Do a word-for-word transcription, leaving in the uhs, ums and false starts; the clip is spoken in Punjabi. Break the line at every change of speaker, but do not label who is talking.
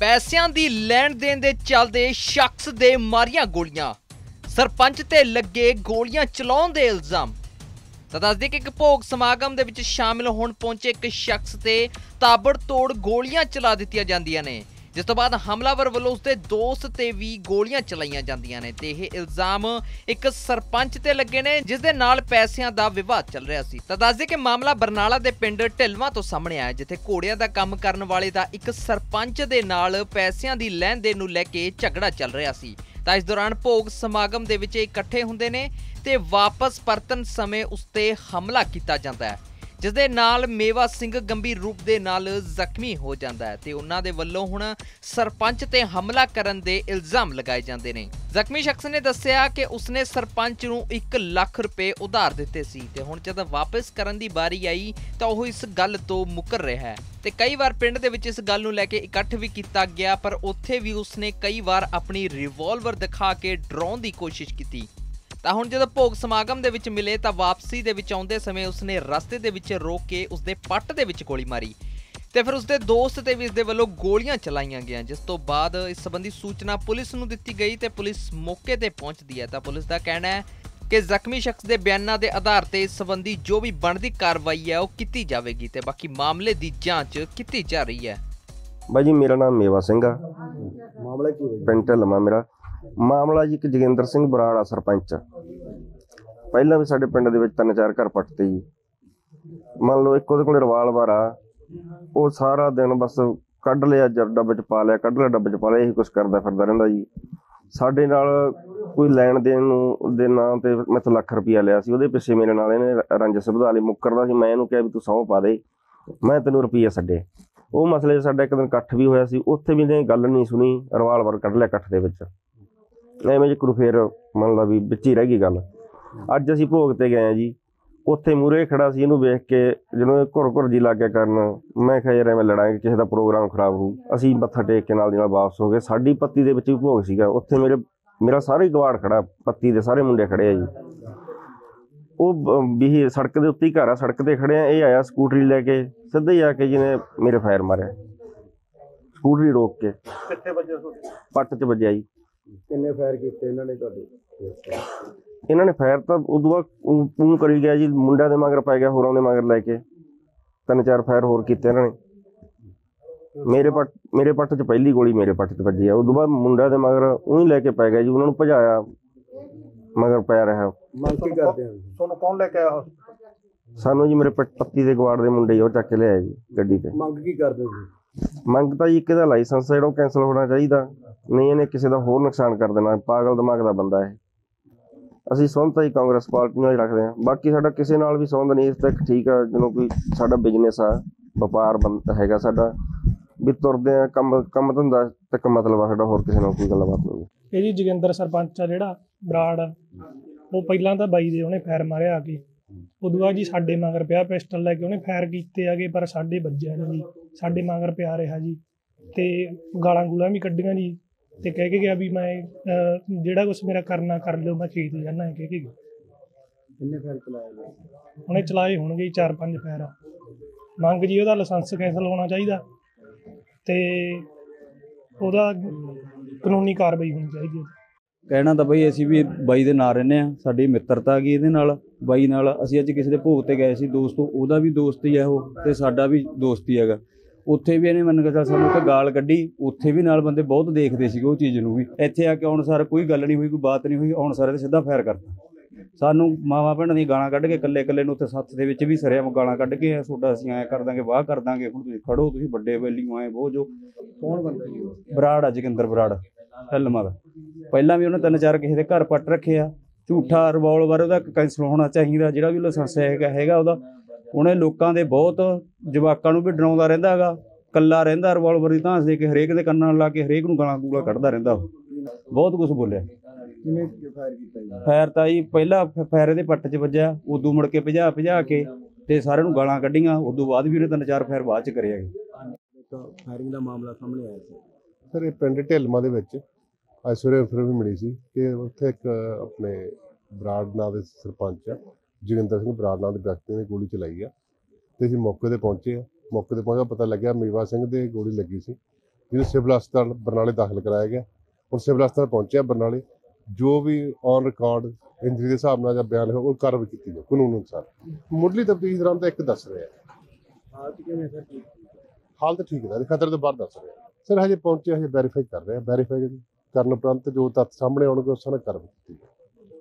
पैसियां दी लैण देण दे चलदे शख्स दे मारियां गोलियां, सरपंच ते लगे गोलियां चलाउण दे इल्जाम। तां दस दे कि एक भोग समागम दे विच शामिल होण पहुंचे एक शख्स ते ताबड़तोड़ गोलियां चला दित्तियां जांदियां ने, जिस तो बाद हमलावर वालों उसके दोस्त ते भी गोलियां चलाईयां जांदियां ने ते यह इल्जाम एक सरपंच ते लगे ने, जिस दे नाल पैसियां दा विवाद चल रहा सी। तां दस दे कि मामला बरनाला दे पिंड ढिलवां तो सामने आया, जिथे घोड़ियां दा काम करन वाले दा एक सरपंच दे नाल पैसियां दी लैण देण नूं लैके झगड़ा चल रहा सी। तां इस दौरान भोग समागम दे विच इकट्ठे हुंदे ने ते वापस परतन समय उसते हमला किया जाता है, जिस दे नाल मेवा सिंह गंभीर रूप दे नाल जख्मी हो जाता है ते उन्हां दे वल्लों हुण सरपंच ते हमला करन दे इल्जाम लगाए जांदे ने। जख्मी शख्स ने दस्सिया कि उसने सरपंच नूं एक लाख रुपए उधार दिते सी ते हुण जद वापस करन दी बारी आई तां ओह इस गल तो मुकर रहा है ते कई बार पिंड दे विच इस गल नूं लैके इकट्ठ भी कीता गया, पर उत्थे भी उसने कई बार अपनी रिवॉल्वर दिखा के डराउण दी कोशिश कीती। तां हुण जदों भोग समागम दे विच मिले तां वापसी दे विच आउंदे समय उसने रस्ते दे विच रोक के उसदे पट्ट दे विच गोली मारी ते फिर उसदे दोस्त ते भी इसदे वल्लों गोलियां चलाईयां गईयां, जिस तो बाद इस संबंधी सूचना पुलिस नूं दित्ती गई ते पुलिस मौके ते पहुंचदी है। तां पुलिस दा कहना है कि जख्मी शख्स दे बयानां दे आधार ते इस संबंधी जो भी बनदी कार्रवाई है वो कीती जावेगी ते बाकी मामले दी जांच कीती जा रही है।
भाई जी मेरा नाम मेवा सिंह आ, मामला की पिंड ढिलवां मेरा मामला जी। एक जोगिंदर सिंह बराड़ आ सरपंच, पहला भी साडे पिंड दे विच तीन चार घर पट्टते जी। मान लो एक उहदे कोल रिवाल्वर आ, वो सारा दिन बस कढ लिया डब्बे च पा लिया, कढ लिया डब्बे च पा लिया, यही कुछ करदा फिरदा रहिंदा जी। साडे नाल कोई लैण देण नूं दे नां ते मैथों लख रुपया लिया सी, उहदे पिछे मेरे नाल इहने रंजिश ਵਧਾ ਲਈ। मुकरदा सी, मैं इहनूं कहा भी तूं सौं पा दे, मैं तैनूं रुपया छड्डे। ਉਹ ਮਸਲੇ ਸਾਡਾ ਇੱਕ ਦਿਨ ਇਕੱਠ ਵੀ ਹੋਇਆ ਸੀ, ਉੱਥੇ ਵੀ ਇਹਨੇ ਗੱਲ ਨਹੀਂ ਸੁਣੀ, ਰਿਵਾਲਵਰ ਕੱਢ ਲਿਆ ਇਕੱਠ ਦੇ ਵਿੱਚ। ਐਵੇਂ ਜੀ ਕਰੂ ਫਿਰ ਮੰਨ ਲਾ ਵੀ ਵਿੱਚ ਹੀ ਰਹਿ ਗਈ ਗੱਲ। ਅੱਜ ਅਸੀਂ ਭੋਗ ਤੇ ਗਏ ਹਾਂ ਜੀ, ਉੱਥੇ ਮੂਹਰੇ ਖੜਾ ਸੀ, ਇਹਨੂੰ ਵੇਖ ਕੇ ਜਦੋਂ ਇਹ ਘੁਰ ਘੁਰ ਜੀ ਲੱਗ ਗਿਆ ਕਰਨ, ਮੈਂ ਕਿਹਾ ਯਾਰ ਐਵੇਂ ਲੜਾਂਗੇ, ਕਿਸੇ ਦਾ ਪ੍ਰੋਗਰਾਮ ਖਰਾਬ ਹੋਊ। ਅਸੀਂ ਮੱਥਾ ਟੇਕ ਕੇ ਨਾਲ ਦੀ ਨਾਲ ਵਾਪਸ ਹੋ ਗਏ। ਸਾਡੀ ਪੱਤੀ ਦੇ ਵਿੱਚ ਵੀ ਭੋਗ ਸੀਗਾ, ਉੱਥੇ ਮੇਰੇ ਮੇਰਾ ਸਾਰਾ ਹੀ ਗਵਾੜ ਖੜਾ, ਪੱਤੀ ਦੇ ਸਾਰੇ ਮੁੰਡੇ ਖੜੇ ਆ ਜੀ। ਉਹ ਵੀ ਸੜਕ ਦੇ ਉੱਤੇ ਹੀ ਘਰ ਆ, ਸੜਕ ਤੇ ਖੜੇ ਆ। ਇਹ ਆਇਆ ਸਕੂਟਰੀ ਲੈ ਕੇ, ਸਿੱਧਾ ਹੀ ਆ ਕੇ ਜਿਹਨੇ ਮੇਰੇ ਫਾਇਰ ਮਾਰਿਆ, ਸਕੂਟਰੀ ਰੋਕ ਕੇ। ਕਿੱਥੇ ਵੱਜਿਆ? ਪੱਟ 'ਚ ਵੱਜਿਆ ਜੀ। ਕਿੰਨੇ ਫਾਇਰ ਕੀਤੇ ਇਹਨਾਂ ਨੇ ਤੁਹਾਡੇ? ਇਹਨਾਂ ਨੇ ਫਾਇਰ ਤਾਂ ਉਦੋਂ ਬਾਅਦ ਉਹ ਕਰੀ ਗਿਆ ਜੀ, ਮੁੰਡਿਆਂ ਦੇ ਮਗਰ ਪੈ ਗਿਆ, ਹੋਰਾਂ ਦੇ ਮਗਰ ਲੈ ਕੇ ਤਿੰਨ ਚਾਰ ਫਾਇਰ ਹੋਰ ਕੀਤੇ ਇਹਨਾਂ ਨੇ। ਮੇਰੇ ਪੱਟ ਮੇਰੇ ਪੱਟ 'ਚ ਪਹਿਲੀ ਗੋਲੀ ਮੇਰੇ ਪੱਟ 'ਚ ਵੱਜੀ ਆ। ਉਦੋਂ ਬਾਅਦ ਮੁੰਡਿਆਂ ਦੇ ਮਗਰ ਉਹੀ ਲੈ ਕੇ ਪੈ ਗਿਆ ਜੀ, ਉਹਨਾਂ ਨੂੰ ਭਜਾਇਆ, ਮਗਰ ਪੈ ਰਿਹਾ। ਮੰਗ ਕੀ ਕਰਦੇ ਹੋ? ਤੁਹਾਨੂੰ ਕੌਣ ਲੈ ਕੇ ਆਇਆ? ਸਾਨੂੰ ਜੀ ਮੇਰੇ ਪੱਤੀ ਦੇ ਗਵਾੜ ਦੇ ਮੁੰਡੇ ਉਹ ਚੱਕ ਕੇ ਲਿਆਏ ਜੀ ਗੱਡੀ ਤੇ। ਮੰਗ ਕੀ ਕਰਦੇ ਹੋ? ਮੰਗ ਤਾਂ ਜੀ ਇੱਕ ਇਹਦਾ ਲਾਇਸੈਂਸ ਜਿਹੜਾ ਉਹ ਕੈਂਸਲ ਹੋਣਾ ਚਾਹੀਦਾ, ਨਹੀਂ ਇਹਨੇ ਕਿਸੇ ਦਾ ਹੋਰ ਨੁਕਸਾਨ ਕਰ ਦੇਣਾ। ਪਾਗਲ ਦਿਮਾਗ ਦਾ ਬੰਦਾ ਹੈ। ਅਸੀਂ ਸੌਂਦ ਤਾਂ ਜੀ ਕਾਂਗਰਸ ਪਾਰਟੀ ਨਾਲ ਹੀ ਰੱਖਦੇ ਹਾਂ, ਬਾਕੀ ਸਾਡਾ ਕਿਸੇ ਨਾਲ ਵੀ ਸੌਂਦ ਨਹੀਂ। ਇਸ ਤੱਕ ਠੀਕ ਆ, ਜਦੋਂ ਕੋਈ ਸਾਡਾ ਬਿਜਨਸ ਆ, ਵਪਾਰ ਬੰਦ ਹੈਗਾ ਸਾਡਾ, ਵੀ ਤੁਰਦੇ ਆ, ਕੰਮ ਕੰਮ ਧੰਦਾ ਤੱਕ ਮਤਲਬ ਆ ਸਾਡਾ, ਹੋਰ ਕਿਸੇ ਨਾਲ ਕੋਈ ਗੱਲਬਾਤ ਨਹੀਂ।
ਇਹ ਜੀ ਜੋਗਿੰਦਰ ਸਰਪੰਚ ਆ ਜਿਹੜਾ ਬਰਾੜ, ਉਹ ਪਹਿਲਾਂ ਤਾਂ ਬਾਈ ਦੇ ਉਹਨੇ ਫਾਇਰ ਮਾਰਿਆ ਆ ਕੇ, ਉਦੋਂ ਬਾਅਦ ਜੀ ਸਾਡੇ ਮਗਰ ਪਿਆ ਪਿਸਟਲ ਲੈ ਕੇ, ਉਹਨੇ ਫਾਇਰ ਕੀਤੇ ਆਗੇ ਪਰ ਸਾਡੇ ਵੱਜਿਆ ਨਹੀਂ ਜੀ, ਸਾਡੇ ਮਗਰ ਪਿਆ ਰਿਹਾ ਜੀ ਤੇ ਗਾਲਾਂ ਗੂਲਾਂ ਵੀ ਕੱਢੀਆਂ ਜੀ ਤੇ ਕਹਿ ਕੇ ਗਿਆ ਵੀ ਮੈਂ ਜਿਹੜਾ ਕੁਛ ਮੇਰਾ ਕਰਨਾ ਕਰ ਲਿਓ, ਮੈਂ ਖੇਤ ਜਾਣਾ ਕਹਿ ਕੇ ਗਿਆ। ਕਿੰਨੇ ਫਾਇਰ ਚਲਾਏ? ਉਹਨੇ ਚਲਾਏ ਹੋਣਗੇ ਚਾਰ ਪੰਜ ਫਾਇਰ। ਮੰਗ ਜੀ ਉਹਦਾ ਲਾਇਸੈਂਸ ਕੈਂਸਲ ਹੋਣਾ ਚਾਹੀਦਾ ਤੇ ਉਹਦਾ ਕਾਨੂੰਨੀ ਕਾਰਵਾਈ ਹੋਣੀ ਚਾਹੀਦੀ ਹੈ।
ਕਹਿਣਾ ਤਾਂ ਬਈ ਅਸੀਂ ਵੀ ਬਾਈ ਦੇ ਨਾਲ ਰਹਿੰਦੇ ਹਾਂ, ਸਾਡੀ ਮਿੱਤਰਤਾ ਗਈ ਇਹਦੇ ਨਾਲ, ਬਾਈ ਨਾਲ। ਅਸੀਂ ਅੱਜ ਕਿਸੇ ਦੇ ਭੋਗ ਤੇ ਗਏ ਸੀ, ਦੋਸਤ, ਉਹਦਾ ਵੀ ਦੋਸਤ ਹੀ ਹੈ ਉਹ ਤੇ ਸਾਡਾ ਵੀ ਦੋਸਤ ਹੀ ਹੈਗਾ। ਉੱਥੇ ਵੀ ਇਹਨੇ ਮੰਨ ਕੇ ਚੱਲ ਸਾਨੂੰ ਇੱਕ ਗਾਲ ਕੱਢੀ, ਉੱਥੇ ਵੀ ਨਾਲ ਬੰਦੇ ਬਹੁਤ ਦੇਖਦੇ ਸੀਗੇ ਉਹ ਚੀਜ਼ ਨੂੰ ਵੀ। ਇੱਥੇ ਆ ਕੇ ਆਉਣ ਸਾਰ ਕੋਈ ਗੱਲ ਨਹੀਂ ਹੋਈ, ਕੋਈ ਬਾਤ ਨਹੀਂ ਹੋਈ, ਆਉਣ ਸਾਰੇ ਤੇ ਸਿੱਧਾ ਫਾਇਰ ਕਰਤਾ। ਸਾਨੂੰ ਮਾਵਾਂ ਭੈਣਾਂ ਦੀਆਂ ਗਾਲਾਂ ਕੱਢ ਕੇ ਇਕੱਲੇ ਇਕੱਲੇ ਨੂੰ ਉੱਥੇ ਸੱਥ ਦੇ ਵਿੱਚ ਵੀ ਸਰਿਆ ਗਾਲਾਂ ਕੱਢ ਕੇ, ਤੁਹਾਡਾ ਅਸੀਂ ਐਂ ਕਰ ਦਾਂਗੇ, ਵਾਹ ਕਰ ਦਾਂਗੇ, ਹੁਣ ਤੁਸੀਂ ਖੜੋ, ਤੁਸੀਂ ਵੱਡੇ ਵੈਲੀਓ ਆਏ ਬਹੁਤ। ਜੋ ਕੌਣ ਬੰਦਾ ਜੀ? ਬਰਾੜ ਆ, ਜੋਗਿੰਦਰ ਬਰਾੜ ਢਿਲਵਾਂ ਦਾ। ਪਹਿਲਾਂ ਵੀ ਉਹਨੇ ਤਿੰਨ ਚਾਰ ਕਿਸੇ ਦੇ ਘਰ ਪੱਟ ਰੱਖੇ ਆ। ਝੂਠਾ ਰਿਵਾਲਵਰ ਉਹਦਾ ਕੈਂਸਲ ਹੋਣਾ ਚਾਹੀਦਾ, ਜਿਹੜਾ ਵੀ ਲਾਇਸੈਂਸ ਹੈਗਾ ਹੈਗਾ ਉਹਦਾ। ਉਹਨੇ ਲੋਕਾਂ ਦੇ ਬਹੁਤ ਜਵਾਕਾਂ ਨੂੰ ਵੀ ਡਰਾਉਂਦਾ ਰਹਿੰਦਾ ਹੈਗਾ, ਕੱਲਾ ਰਹਿੰਦਾ, ਰਿਵਾਲਵਰ ਦੀ ਧਾਂਸ ਦੇ ਕੇ ਹਰੇਕ ਦੇ ਕੰਨਾਂ ਲਾ ਕੇ ਹਰੇਕ ਨੂੰ ਗਾਲਾਂ ਗੂਲਾਂ ਕੱਢਦਾ ਰਹਿੰਦਾ। ਉਹ ਬਹੁਤ ਕੁਛ ਬੋਲਿਆ। ਫਾਇਰ ਤਾਂ ਜੀ ਪਹਿਲਾ ਫਾਇਰ ਇਹਦੇ ਪੱਟ 'ਚ ਵੱਜਿਆ, ਉਦੋਂ ਮੁੜ ਕੇ ਭਜਾ ਭਜਾ ਕੇ ਤੇ ਸਾਰਿਆਂ ਨੂੰ ਗਾਲਾਂ ਕੱਢੀਆਂ। ਉਦੋਂ ਬਾਅਦ ਵੀ ਉਹਨੇ ਤਿੰਨ ਚਾਰ ਫਾਇਰ ਬਾਅਦ 'ਚ ਕਰਿਆ।
ਫਾਇਰਿੰਗ ਦਾ ਮਾਮਲਾ ਸਾਹਮਣੇ ਆਇਆ ਸੀ
ਸਰ, ਇਹ ਪਿੰਡ ਢਿਲਵਾਂ ਦੇ ਵਿੱਚ ਅੱਜ ਸਵੇਰੇ ਇਨਫੋਰਮੇਸ਼ਨ ਵੀ ਮਿਲੀ ਸੀ ਕਿ ਉੱਥੇ ਇੱਕ ਆਪਣੇ ਬਰਾੜ ਨਾਂ ਦੇ ਸਰਪੰਚ ਆ, ਜੋਗਿੰਦਰ ਸਿੰਘ ਬਰਾੜ ਨਾਂ ਦੇ ਵਿਅਕਤੀ ਨੇ ਗੋਲੀ ਚਲਾਈ ਆ ਤੇ ਅਸੀਂ ਮੌਕੇ ਤੇ ਪਹੁੰਚੇ ਆ। ਮੌਕੇ ਤੇ ਪਹੁੰਚਾ ਪਤਾ ਲੱਗਿਆ ਮੇਵਾ ਸਿੰਘ ਦੇ ਗੋਲੀ ਲੱਗੀ ਸੀ। ਜਿਹਨੂੰ ਸਿਵਲ ਹਸਪਤਾਲ ਬਰਨਾਲੇ ਦਾਖਲ ਕਰਾਇਆ ਗਿਆ। ਹੁਣ ਸਿਵਲ ਹਸਪਤਾਲ ਪਹੁੰਚਿਆ ਬਰਨਾਲੇ, ਜੋ ਵੀ ਔਨ ਰਿਕਾਰਡ ਇੰਜਰੀ ਦੇ ਹਿਸਾਬ ਨਾਲ ਜਾਂ ਬਿਆਨ ਹੋਇਆ ਉਹ ਕਾਰਵਾਈ ਕੀਤੀ ਜਾਊ ਕਾਨੂੰਨ ਅਨੁਸਾਰ। ਮੁੱਢਲੀ ਤਫਤੀਸ਼ ਦੌਰਾਨ ਤਾਂ ਇੱਕ ਦੱਸ ਰਿਹਾ ਹਾਲਤ ਕਿਵੇਂ ਸਰ? ਹਾਲਤ ਠੀਕ ਹੈ, ਖਤਰੇ ਤੋਂ ਬਾਹਰ ਦੱਸ ਰਿਹਾ ਸਰ। ਹਜੇ ਪਹੁੰਚੇ, ਹਜੇ ਵੈਰੀਫਾਈ ਕਰ ਰਹੇ ਆ। ਵੈਰੀਫਾਈ ਕਰਨ ਉਪਰੰਤ ਜੋ ਤੱਥ ਸਾਹਮਣੇ ਆਉਣਗੇ ਉਸ ਨਾਲ ਕਾਰਵਾਈ ਕੀਤੀ ਜਾਊ।